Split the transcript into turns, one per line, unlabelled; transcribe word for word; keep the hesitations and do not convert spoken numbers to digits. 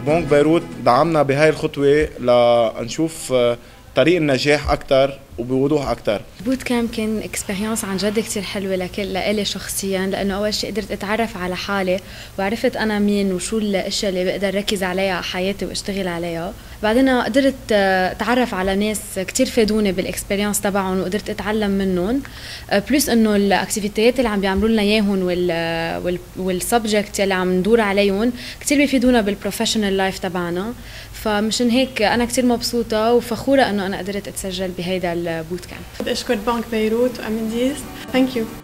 بنك بيروت دعمنا بهاي الخطوة لنشوف طريق النجاح أكتر وبوضوح أكتر.
بوت كامب كان اكسبيرينس عن جد كتير حلوة لكل لإلي شخصيا، لأنه أول شيء قدرت أتعرف على حالي وعرفت أنا مين وشو الأشياء اللي بقدر ركز عليها على حياتي واشتغل عليها. بعدين قدرت أتعرف على ناس كتير فادوني بالاكسبيرينس تبعهم وقدرت أتعلم منهم، بلس إنه الأكتيفيتيات اللي عم بيعملوا لنا إياهم وال والسبجكت اللي عم ندور عليهم كتير بيفيدونا بالبروفيشنال لايف تبعنا. فمشان هيك أنا كتير مبسوطة وفخورة إنه أنا قدرت أتسجل بهيدا البوت كامب.
بدي أشكر بنك بيروت وأميديز. ثانك يو.